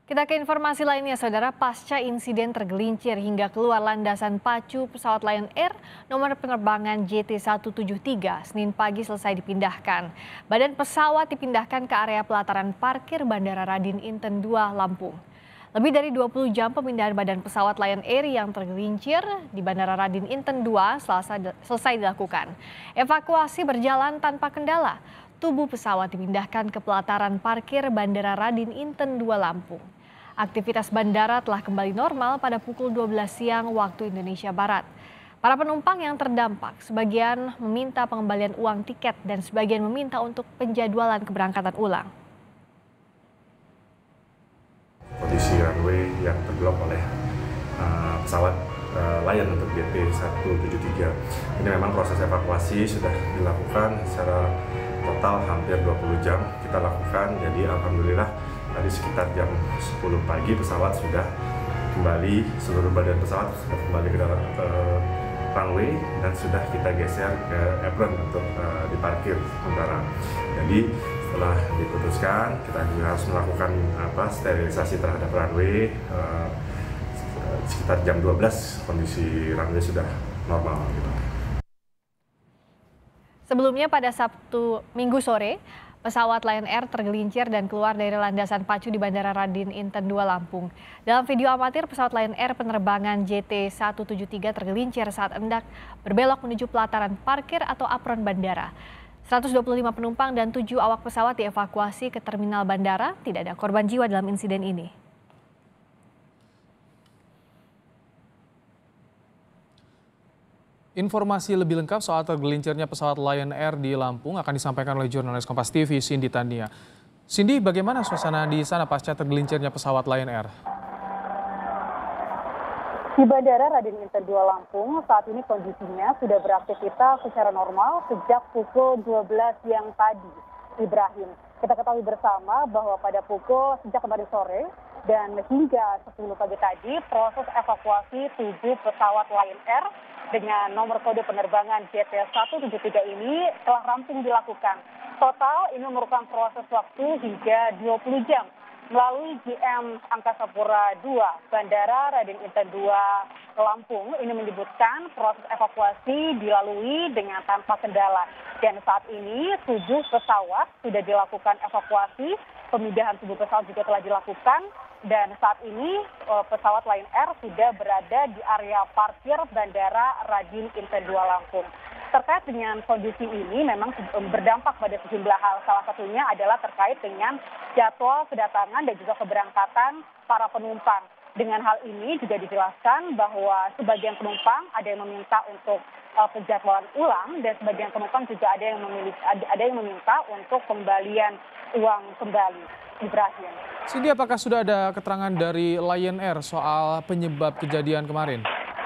Kita ke informasi lainnya, Saudara. Pasca insiden tergelincir hingga keluar landasan pacu pesawat Lion Air nomor penerbangan JT173, Senin pagi selesai dipindahkan. Badan pesawat dipindahkan ke area pelataran parkir Bandara Radin Inten 2, Lampung. Lebih dari 20 jam pemindahan badan pesawat Lion Air yang tergelincir di Bandara Radin Inten 2 selesai dilakukan. Evakuasi berjalan tanpa kendala. Tubuh pesawat dipindahkan ke pelataran parkir Bandara Radin Inten 2, Lampung. Aktivitas bandara telah kembali normal pada pukul 12 siang waktu Indonesia Barat. Para penumpang yang terdampak sebagian meminta pengembalian uang tiket dan sebagian meminta untuk penjadwalan keberangkatan ulang. Kondisi runway yang terblok oleh pesawat Lion untuk JT173. Ini memang proses evakuasi sudah dilakukan secara total hampir 20 jam kita lakukan. Jadi alhamdulillah tadi sekitar jam 10 pagi pesawat sudah kembali, seluruh badan pesawat sudah kembali ke runway dan sudah kita geser ke apron untuk diparkir sementara. Jadi setelah diputuskan kita juga harus melakukan sterilisasi terhadap runway. Sekitar jam 12 kondisi runway sudah normal. Sebelumnya pada Minggu sore, pesawat Lion Air tergelincir dan keluar dari landasan pacu di Bandara Radin Inten 2, Lampung. Dalam video amatir, pesawat Lion Air penerbangan JT173 tergelincir saat hendak berbelok menuju pelataran parkir atau apron bandara. 125 penumpang dan 7 awak pesawat dievakuasi ke terminal bandara. Tidak ada korban jiwa dalam insiden ini. Informasi lebih lengkap soal tergelincirnya pesawat Lion Air di Lampung akan disampaikan oleh jurnalis Kompas TV, Cindy Tania. Cindy, bagaimana suasana di sana pasca tergelincirnya pesawat Lion Air? Di Bandara Radin Inten 2, Lampung, saat ini kondisinya sudah beraktivitas secara normal sejak pukul 12 siang tadi. Ibrahim, kita ketahui bersama bahwa sejak kemarin sore dan hingga 10 pagi tadi, proses evakuasi 7 pesawat Lion Air dengan nomor kode penerbangan JT173 ini telah rampung dilakukan. Total ini memerlukan proses waktu hingga 20 jam melalui GM Angkasa Pura II Bandara Radin Inten 2 Lampung. Ini menyebutkan proses evakuasi dilalui dengan tanpa kendala. Dan saat ini 7 pesawat sudah dilakukan evakuasi, pemindahan tubuh pesawat juga telah dilakukan. Dan saat ini pesawat Lion Air sudah berada di area parkir Bandara Radin Inten 2 Lampung. Terkait dengan kondisi ini memang berdampak pada sejumlah hal. Salah satunya adalah terkait dengan jadwal kedatangan dan juga keberangkatan para penumpang. Dengan hal ini juga dijelaskan bahwa sebagian penumpang ada yang meminta untuk penjadwalan ulang dan sebagian penumpang juga ada yang meminta untuk pengembalian uang kembali. Ibrahim. Cindy, apakah sudah ada keterangan dari Lion Air soal penyebab kejadian kemarin?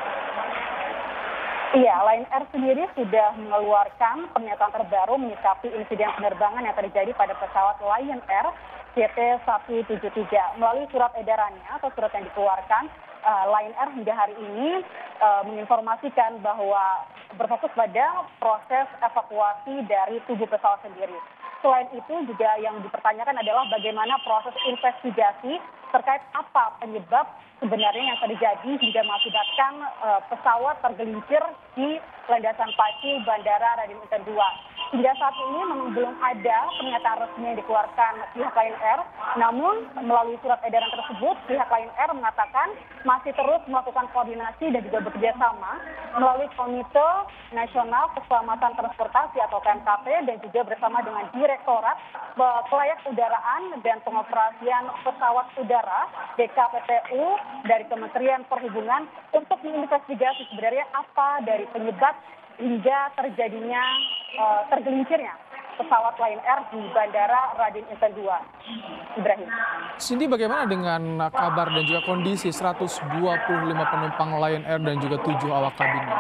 Iya, Lion Air sendiri sudah mengeluarkan pernyataan terbaru menyikapi insiden penerbangan yang terjadi pada pesawat Lion Air JT173. Melalui surat edarannya atau surat yang dikeluarkan, Lion Air hingga hari ini menginformasikan bahwa berfokus pada proses evakuasi dari tubuh pesawat sendiri. Selain itu juga yang dipertanyakan adalah bagaimana proses investigasi terkait apa penyebab sebenarnya yang terjadi hingga mengakibatkan pesawat tergelincir di landasan pacu Bandara Radin Inten 2. Hingga saat ini memang belum ada pernyataan resmi yang dikeluarkan pihak Lion Air. Namun melalui surat edaran tersebut pihak Lion Air mengatakan masih terus melakukan koordinasi dan juga bekerja sama melalui Komite Nasional Keselamatan Transportasi atau KNKT dan juga bersama dengan Direktorat Kelayak Udaraan dan Pengoperasian Pesawat Udara DKPPU dari Kementerian Perhubungan untuk menginvestigasi sebenarnya apa dari penyebab hingga terjadinya tergelincirnya pesawat Lion Air di Bandara Radin Inten 2. Ibrahim. Cindy, bagaimana dengan kabar dan juga kondisi 125 penumpang Lion Air dan juga 7 awak kabinnya?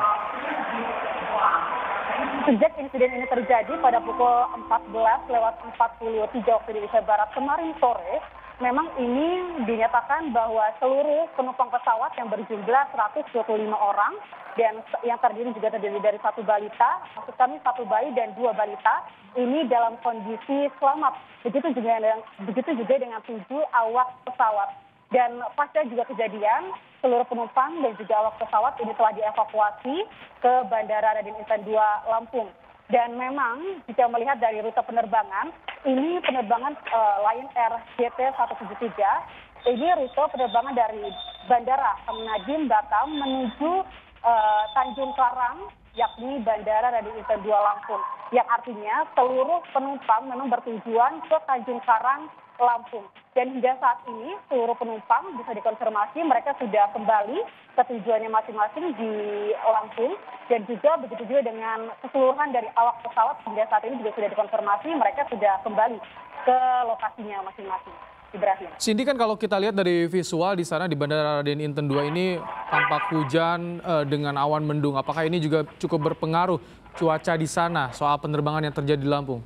Sejak insiden ini terjadi pada pukul 14:43 waktu Indonesia Barat kemarin sore, memang ini dinyatakan bahwa seluruh penumpang pesawat yang berjumlah 125 orang dan yang terdiri dari 1 balita, maksud kami 1 bayi dan 2 balita, ini dalam kondisi selamat. Begitu juga dengan 7 awak pesawat. Dan pasca juga kejadian, seluruh penumpang dan juga awak pesawat ini telah dievakuasi ke Bandara Raden Inten II Lampung. Dan memang jika melihat dari rute penerbangan, ini penerbangan Lion Air JT173, ini rute penerbangan dari Bandara Nadiem Batam menuju Tanjung Karang, yakni Bandara Raden Inten II Lampung. Yang artinya seluruh penumpang memang bertujuan ke Tanjung Karang, Lampung. Dan hingga saat ini seluruh penumpang bisa dikonfirmasi mereka sudah kembali ke tujuannya masing-masing di Lampung. Dan juga begitu juga dengan keseluruhan dari awak pesawat hingga saat ini juga sudah dikonfirmasi mereka sudah kembali ke lokasinya masing-masing. Ibrahim. Cindy, kan kalau kita lihat dari visual di sana di Bandara Raden Inten II ini tampak hujan dengan awan mendung. Apakah ini juga cukup berpengaruh cuaca di sana soal penerbangan yang terjadi di Lampung?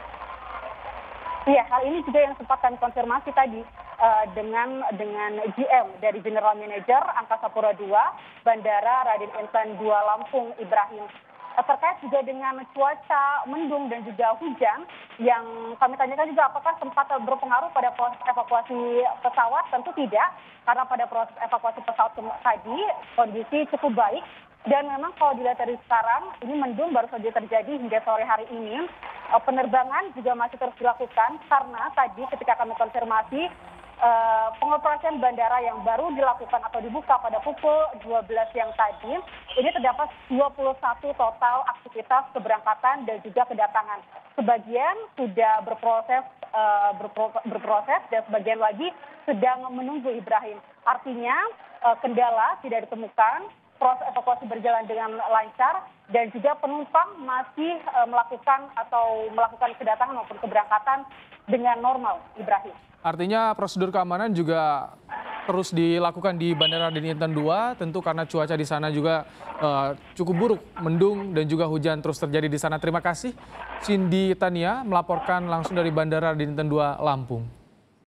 Iya, hal ini juga yang sempat kami konfirmasi tadi dengan GM dari General Manager Angkasa Pura II Bandara Raden Inten II Lampung, Ibrahim. Terkait juga dengan cuaca mendung dan juga hujan yang kami tanyakan juga apakah sempat berpengaruh pada proses evakuasi pesawat, tentu tidak, karena pada proses evakuasi pesawat tadi kondisi cukup baik. Dan memang kalau dilihat dari sekarang, ini mendung baru saja terjadi hingga sore hari ini. Penerbangan juga masih terus dilakukan karena tadi ketika kami konfirmasi, pengoperasian bandara yang baru dilakukan atau dibuka pada pukul 12 siang tadi, ini terdapat 21 total aktivitas keberangkatan dan juga kedatangan. Sebagian sudah berproses dan sebagian lagi sedang menunggu, Ibrahim. Artinya kendala tidak ditemukan, proses evakuasi berjalan dengan lancar dan juga penumpang masih melakukan kedatangan maupun keberangkatan dengan normal, Ibrahim. Artinya prosedur keamanan juga terus dilakukan di Bandara Raden Inten II, tentu karena cuaca di sana juga cukup buruk, mendung dan juga hujan terus terjadi di sana. Terima kasih Cindy Tania melaporkan langsung dari Bandara Raden Inten II Lampung.